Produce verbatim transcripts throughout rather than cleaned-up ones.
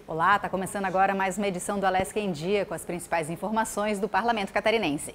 Olá, está começando agora mais uma edição do Alesc em Dia com as principais informações do Parlamento Catarinense.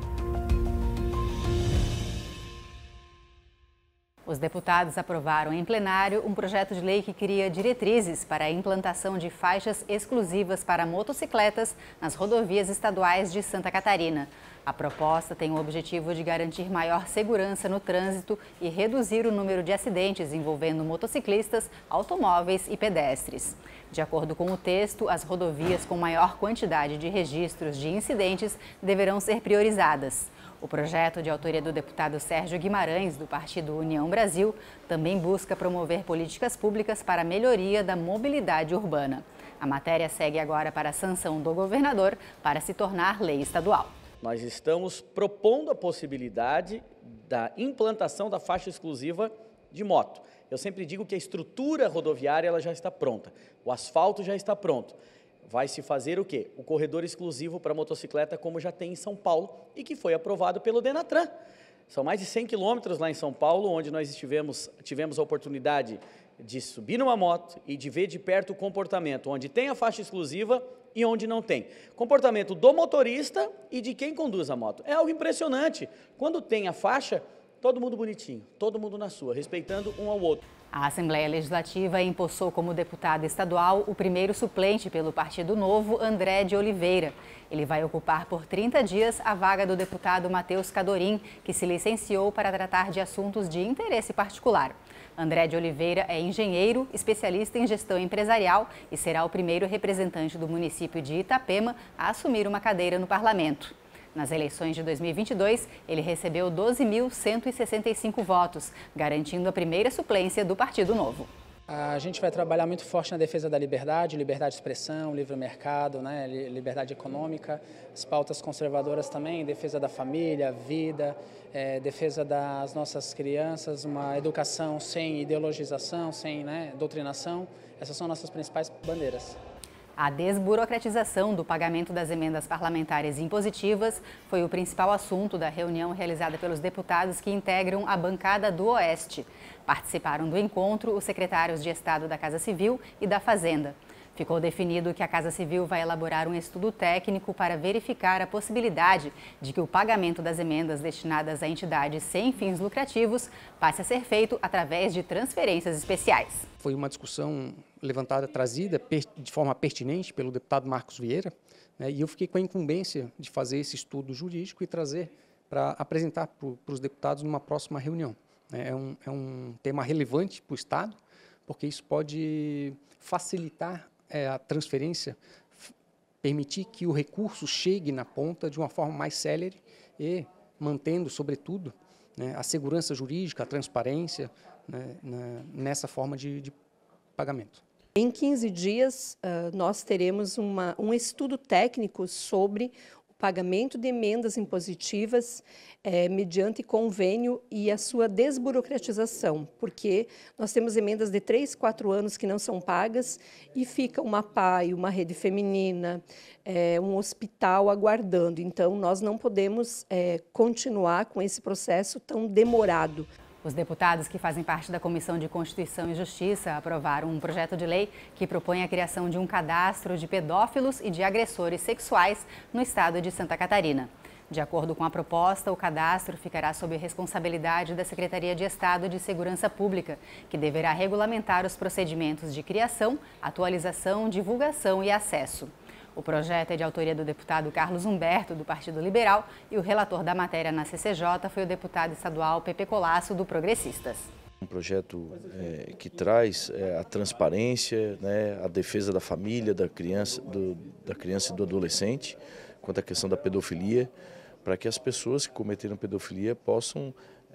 Os deputados aprovaram em plenário um projeto de lei que cria diretrizes para a implantação de faixas exclusivas para motocicletas nas rodovias estaduais de Santa Catarina. A proposta tem o objetivo de garantir maior segurança no trânsito e reduzir o número de acidentes envolvendo motociclistas, automóveis e pedestres. De acordo com o texto, as rodovias com maior quantidade de registros de incidentes deverão ser priorizadas. O projeto, de autoria do deputado Sérgio Guimarães, do Partido União Brasil, também busca promover políticas públicas para a melhoria da mobilidade urbana. A matéria segue agora para a sanção do governador para se tornar lei estadual. Nós estamos propondo a possibilidade da implantação da faixa exclusiva de moto. Eu sempre digo que a estrutura rodoviária ela já está pronta, o asfalto já está pronto. Vai se fazer o quê? O corredor exclusivo para motocicleta, como já tem em São Paulo e que foi aprovado pelo Denatran. São mais de cem quilômetros lá em São Paulo, onde nós estivemos, tivemos a oportunidade de subir numa moto e de ver de perto o comportamento, onde tem a faixa exclusiva e onde não tem. Comportamento do motorista e de quem conduz a moto. É algo impressionante. Quando tem a faixa, todo mundo bonitinho, todo mundo na sua, respeitando um ao outro. A Assembleia Legislativa empossou como deputado estadual o primeiro suplente pelo Partido Novo, André de Oliveira. Ele vai ocupar por trinta dias a vaga do deputado Matheus Cadorim, que se licenciou para tratar de assuntos de interesse particular. André de Oliveira é engenheiro, especialista em gestão empresarial e será o primeiro representante do município de Itapema a assumir uma cadeira no parlamento. Nas eleições de dois mil e vinte e dois, ele recebeu doze mil cento e sessenta e cinco votos, garantindo a primeira suplência do Partido Novo. A gente vai trabalhar muito forte na defesa da liberdade, liberdade de expressão, livre mercado, né, liberdade econômica, as pautas conservadoras também, defesa da família, vida, é, defesa das nossas crianças, uma educação sem ideologização, sem né, doutrinação. Essas são nossas principais bandeiras. A desburocratização do pagamento das emendas parlamentares impositivas foi o principal assunto da reunião realizada pelos deputados que integram a bancada do Oeste. Participaram do encontro os secretários de Estado da Casa Civil e da Fazenda. Ficou definido que a Casa Civil vai elaborar um estudo técnico para verificar a possibilidade de que o pagamento das emendas destinadas a entidades sem fins lucrativos passe a ser feito através de transferências especiais. Foi uma discussão levantada, trazida de forma pertinente pelo deputado Marcos Vieira, né, e eu fiquei com a incumbência de fazer esse estudo jurídico e trazer para apresentar para os deputados numa próxima reunião. É um, é um tema relevante para o Estado, porque isso pode facilitar é, a transferência, permitir que o recurso chegue na ponta de uma forma mais célere e mantendo, sobretudo, né, a segurança jurídica, a transparência, né, na, nessa forma de, de pagamento. Em quinze dias, uh, nós teremos uma, um estudo técnico sobre o pagamento de emendas impositivas eh, mediante convênio e a sua desburocratização, porque nós temos emendas de três, quatro anos que não são pagas e fica uma P A I, uma rede feminina, eh, um hospital aguardando. Então, nós não podemos eh, continuar com esse processo tão demorado. Os deputados que fazem parte da Comissão de Constituição e Justiça aprovaram um projeto de lei que propõe a criação de um cadastro de pedófilos e de agressores sexuais no estado de Santa Catarina. De acordo com a proposta, o cadastro ficará sob responsabilidade da Secretaria de Estado de Segurança Pública, que deverá regulamentar os procedimentos de criação, atualização, divulgação e acesso. O projeto é de autoria do deputado Carlos Humberto, do Partido Liberal, e o relator da matéria na C C J foi o deputado estadual Pepe Colasso, do Progressistas. Um projeto é, que traz é, a transparência, né, a defesa da família, da criança, do, da criança e do adolescente, quanto à questão da pedofilia, para que as pessoas que cometeram pedofilia possam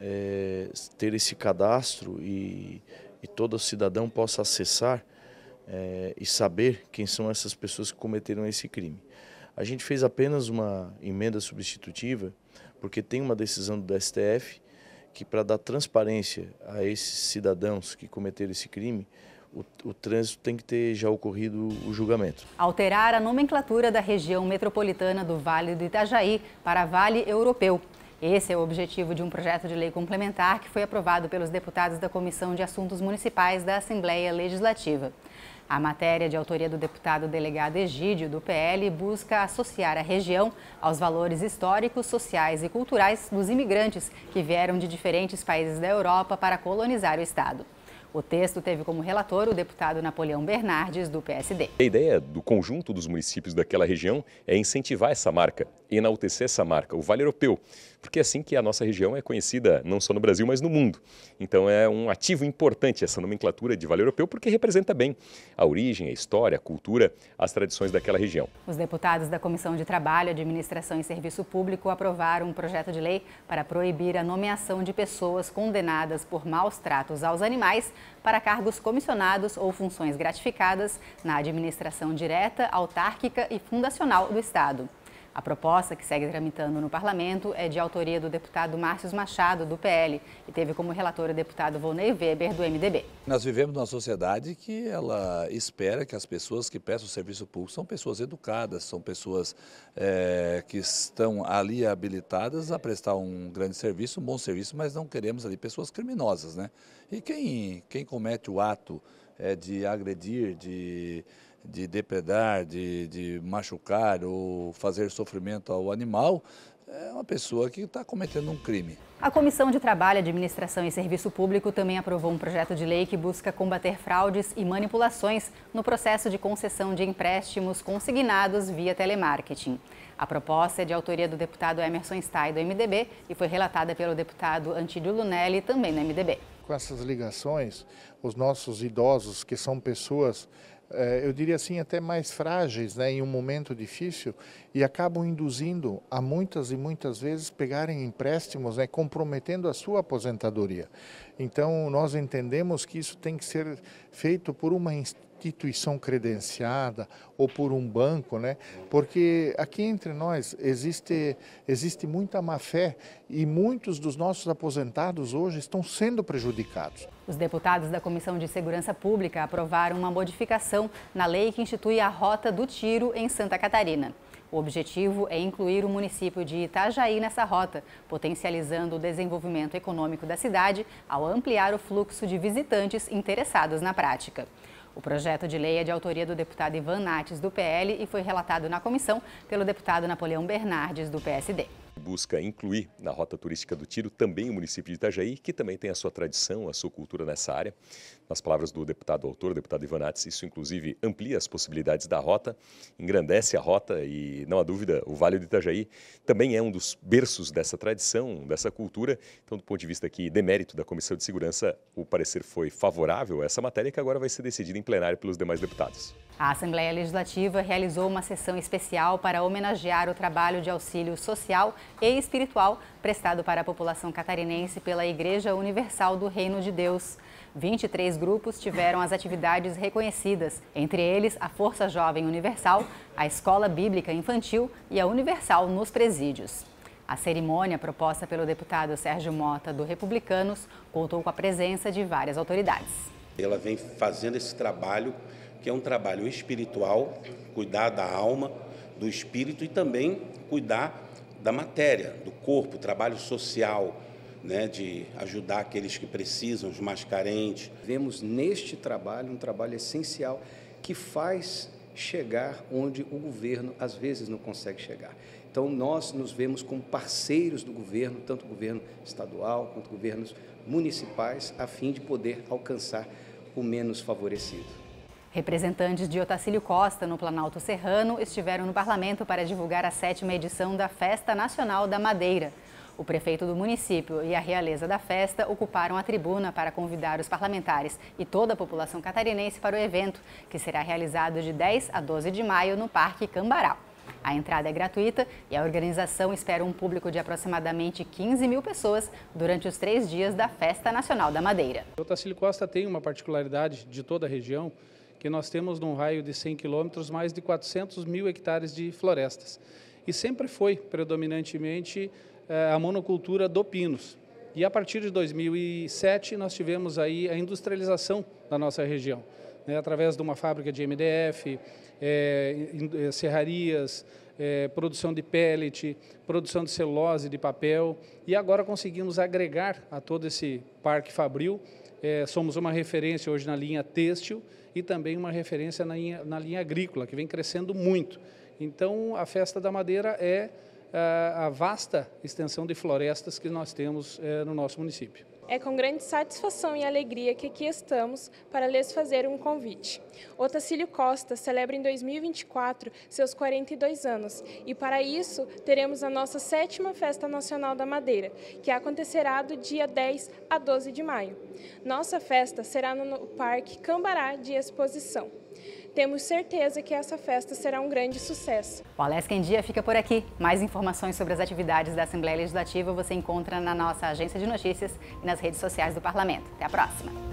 é, ter esse cadastro e, e todo cidadão possa acessar É, e saber quem são essas pessoas que cometeram esse crime. A gente fez apenas uma emenda substitutiva, porque tem uma decisão do S T F que, para dar transparência a esses cidadãos que cometeram esse crime, o, o trânsito tem que ter já ocorrido o julgamento. Alterar a nomenclatura da região metropolitana do Vale do Itajaí para Vale Europeu. Esse é o objetivo de um projeto de lei complementar que foi aprovado pelos deputados da Comissão de Assuntos Municipais da Assembleia Legislativa. A matéria de autoria do deputado delegado Egídio, do P L, busca associar a região aos valores históricos, sociais e culturais dos imigrantes que vieram de diferentes países da Europa para colonizar o estado. O texto teve como relator o deputado Napoleão Bernardes, do P S D. A ideia do conjunto dos municípios daquela região é incentivar essa marca, enaltecer essa marca, o Vale Europeu, porque é assim que a nossa região é conhecida não só no Brasil, mas no mundo. Então é um ativo importante essa nomenclatura de Vale Europeu, porque representa bem a origem, a história, a cultura, as tradições daquela região. Os deputados da Comissão de Trabalho, Administração e Serviço Público aprovaram um projeto de lei para proibir a nomeação de pessoas condenadas por maus tratos aos animais para cargos comissionados ou funções gratificadas na administração direta, autárquica e fundacional do Estado. A proposta, que segue tramitando no Parlamento, é de autoria do deputado Márcio Machado, do P L, e teve como relator o deputado Volney Weber, do M D B. Nós vivemos numa sociedade que ela espera que as pessoas que prestam serviço público são pessoas educadas, são pessoas é, que estão ali habilitadas a prestar um grande serviço, um bom serviço, mas não queremos ali pessoas criminosas, né? E quem, quem comete o ato é, de agredir, de... de depredar, de, de machucar ou fazer sofrimento ao animal, é uma pessoa que está cometendo um crime. A Comissão de Trabalho, Administração e Serviço Público também aprovou um projeto de lei que busca combater fraudes e manipulações no processo de concessão de empréstimos consignados via telemarketing. A proposta é de autoria do deputado Emerson Stay, do M D B, e foi relatada pelo deputado Antídio Lunelli, também do M D B. Com essas ligações, os nossos idosos, que são pessoas, eu diria assim, até mais frágeis, né, em um momento difícil, e acabam induzindo a muitas e muitas vezes pegarem empréstimos, né, comprometendo a sua aposentadoria. Então, nós entendemos que isso tem que ser feito por uma instituição credenciada ou por um banco, né, porque aqui entre nós existe, existe muita má-fé e muitos dos nossos aposentados hoje estão sendo prejudicados. Os deputados da Comissão de Segurança Pública aprovaram uma modificação na lei que institui a Rota do Tiro em Santa Catarina. O objetivo é incluir o município de Itajaí nessa rota, potencializando o desenvolvimento econômico da cidade ao ampliar o fluxo de visitantes interessados na prática. O projeto de lei é de autoria do deputado Ivan Nates, do P L, e foi relatado na comissão pelo deputado Napoleão Bernardes, do P S D. Busca incluir na Rota Turística do Tiro também o município de Itajaí, que também tem a sua tradição, a sua cultura nessa área. Nas palavras do deputado autor, o deputado Ivan Nates, isso inclusive amplia as possibilidades da rota, engrandece a rota e, não há dúvida, o Vale do Itajaí também é um dos berços dessa tradição, dessa cultura. Então, do ponto de vista aqui de mérito da Comissão de Segurança, o parecer foi favorável a essa matéria, que agora vai ser decidida em plenário pelos demais deputados. A Assembleia Legislativa realizou uma sessão especial para homenagear o trabalho de auxílio social e espiritual prestado para a população catarinense pela Igreja Universal do Reino de Deus. vinte e três grupos tiveram as atividades reconhecidas, entre eles a Força Jovem Universal, a Escola Bíblica Infantil e a Universal nos Presídios. A cerimônia, proposta pelo deputado Sérgio Mota, do Republicanos, contou com a presença de várias autoridades. Ela vem fazendo esse trabalho, que é um trabalho espiritual, cuidar da alma, do espírito e também cuidar da matéria, do corpo, trabalho social, né, de ajudar aqueles que precisam, os mais carentes. Vemos neste trabalho um trabalho essencial que faz chegar onde o governo às vezes não consegue chegar. Então nós nos vemos como parceiros do governo, tanto o governo estadual quanto governos municipais, a fim de poder alcançar o menos favorecido. Representantes de Otacílio Costa, no Planalto Serrano, estiveram no parlamento para divulgar a sétima edição da Festa Nacional da Madeira. O prefeito do município e a realeza da festa ocuparam a tribuna para convidar os parlamentares e toda a população catarinense para o evento, que será realizado de dez a doze de maio no Parque Cambaral. A entrada é gratuita e a organização espera um público de aproximadamente quinze mil pessoas durante os três dias da Festa Nacional da Madeira. Otacílio Costa tem uma particularidade de toda a região, que nós temos num raio de cem quilômetros mais de quatrocentos mil hectares de florestas. E sempre foi predominantemente a monocultura do pinos. E a partir de dois mil e sete nós tivemos aí a industrialização da nossa região, né, através de uma fábrica de M D F, é, serrarias, é, produção de pellet, produção de celulose, de papel, e agora conseguimos agregar a todo esse parque fabril É, somos uma referência hoje na linha têxtil e também uma referência na linha, na linha agrícola, que vem crescendo muito. Então, a Festa da Madeira é a, a vasta extensão de florestas que nós temos é, no nosso município. É com grande satisfação e alegria que aqui estamos para lhes fazer um convite. Otacílio Costa celebra em dois mil e vinte e quatro seus quarenta e dois anos e para isso teremos a nossa sétima Festa Nacional da Madeira, que acontecerá do dia dez a doze de maio. Nossa festa será no Parque Cambará de Exposição. Temos certeza que essa festa será um grande sucesso. O Alesc em Dia fica por aqui. Mais informações sobre as atividades da Assembleia Legislativa você encontra na nossa agência de notícias e nas redes sociais do Parlamento. Até a próxima!